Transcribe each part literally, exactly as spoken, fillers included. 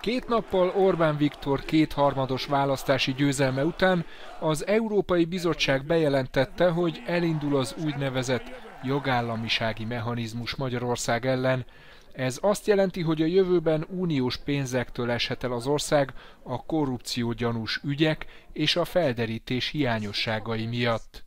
Két nappal Orbán Viktor kétharmados választási győzelme után az Európai Bizottság bejelentette, hogy elindul az úgynevezett jogállamisági mechanizmus Magyarország ellen. Ez azt jelenti, hogy a jövőben uniós pénzektől eshet el az ország a korrupció gyanús ügyek és a felderítés hiányosságai miatt.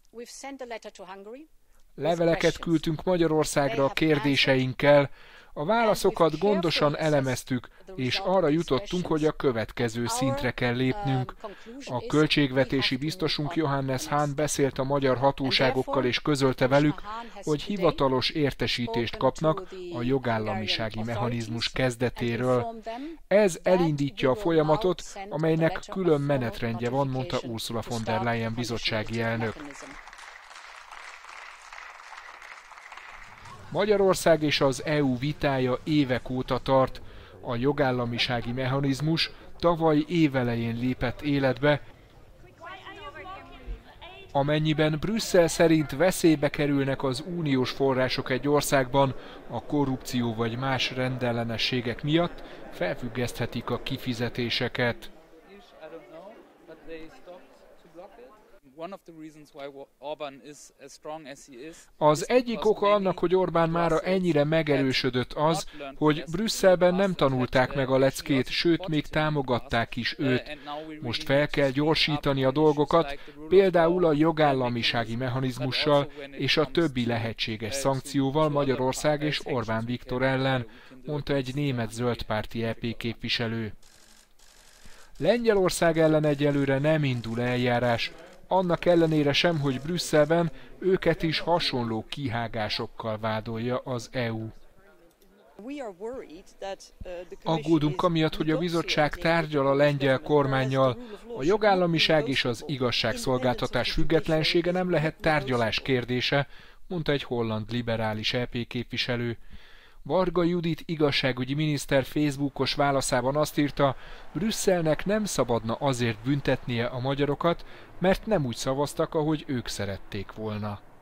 Leveleket küldtünk Magyarországra a kérdéseinkkel, a válaszokat gondosan elemeztük, és arra jutottunk, hogy a következő szintre kell lépnünk. A költségvetési biztosunk Johannes Hahn beszélt a magyar hatóságokkal és közölte velük, hogy hivatalos értesítést kapnak a jogállamisági mechanizmus kezdetéről. Ez elindítja a folyamatot, amelynek külön menetrendje van, mondta Ursula von der Leyen bizottsági elnök. Magyarország és az é u vitája évek óta tart. A jogállamisági mechanizmus tavaly évelején lépett életbe, amennyiben Brüsszel szerint veszélybe kerülnek az uniós források egy országban a korrupció vagy más rendellenességek miatt, felfüggeszthetik a kifizetéseket. Az egyik oka annak, hogy Orbán mára ennyire megerősödött az, hogy Brüsszelben nem tanulták meg a leckét, sőt, még támogatták is őt. Most fel kell gyorsítani a dolgokat, például a jogállamisági mechanizmussal és a többi lehetséges szankcióval Magyarország és Orbán Viktor ellen, mondta egy német zöldpárti é pé képviselő. Lengyelország ellen egyelőre nem indul eljárás, annak ellenére sem, hogy Brüsszelben őket is hasonló kihágásokkal vádolja az é u. Aggódunk amiatt, hogy a bizottság tárgyal a lengyel kormánnyal. A jogállamiság és az igazságszolgáltatás függetlensége nem lehet tárgyalás kérdése, mondta egy holland liberális é pé képviselő. Varga Judit igazságügyi miniszter Facebookos válaszában azt írta, Brüsszelnek nem szabadna azért büntetnie a magyarokat, mert nem úgy szavaztak, ahogy ők szerették volna.